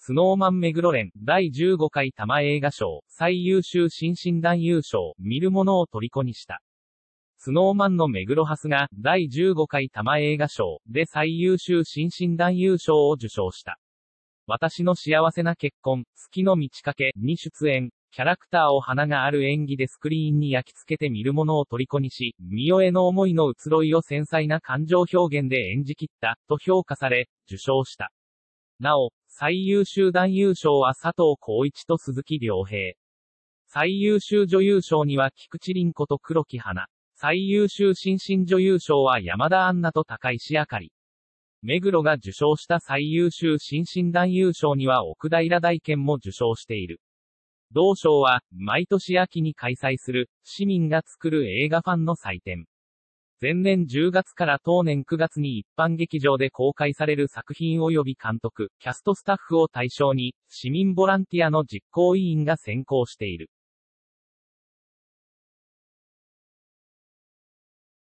スノーマン目黒連、第15回多摩映画賞、最優秀新進男優賞、見る者を虜にした。スノーマンの目黒ハスが、第15回多摩映画賞で最優秀新進男優賞を受賞した。私の幸せな結婚、月の満ち欠けに出演、キャラクターを花がある演技でスクリーンに焼き付けて見る者を虜にし、ミオへの思いの移ろいを繊細な感情表現で演じ切った、と評価され、受賞した。なお、最優秀男優賞は佐藤浩市と鈴木亮平。最優秀女優賞には菊池凛子と黒木華。最優秀新進女優賞は山田杏奈と高石あかり。目黒が受賞した最優秀新進男優賞には奥平大賢も受賞している。同賞は、毎年秋に開催する、市民が作る映画ファンの祭典。前年10月から当年9月に一般劇場で公開される作品及び監督、キャストスタッフを対象に、市民ボランティアの実行委員が選考している。